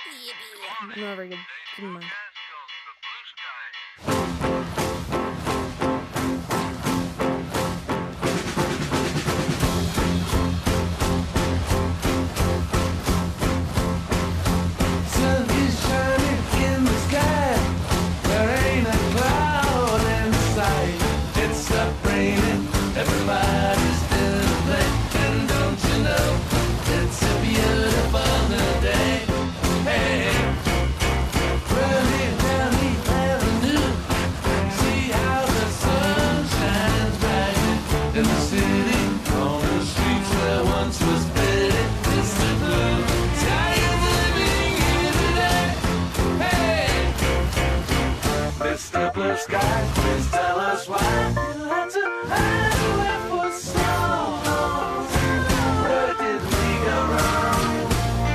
I'm not very good. Never mind. Sky, please tell us why you had to hide away for so long. Where did we go wrong?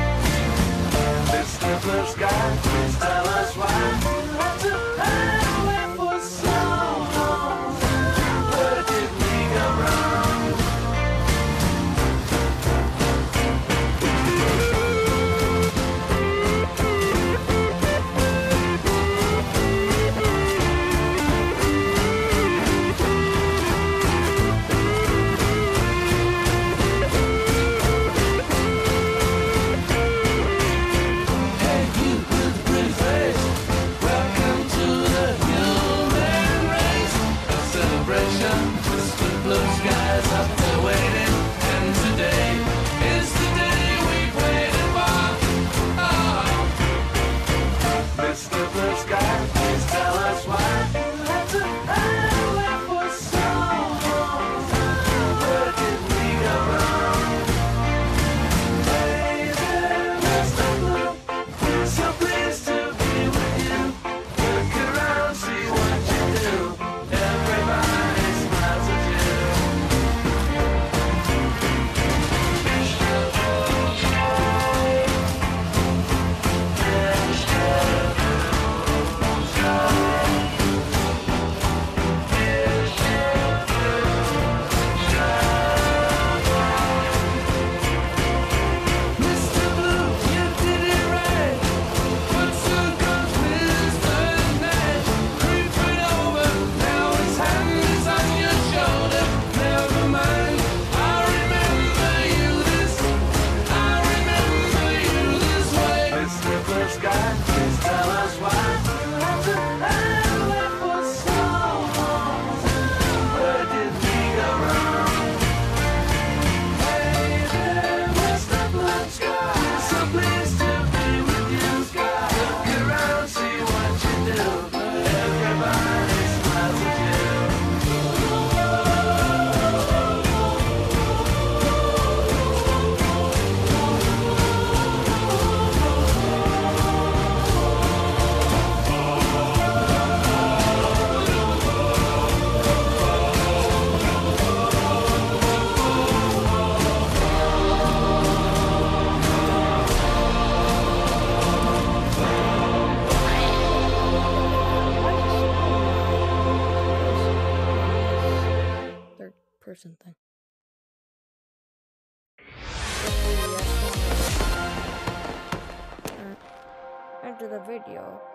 Mr. Blue Sky, please tell us why you had to hide away for so long. Where did we go wrong? Person thing. After the video,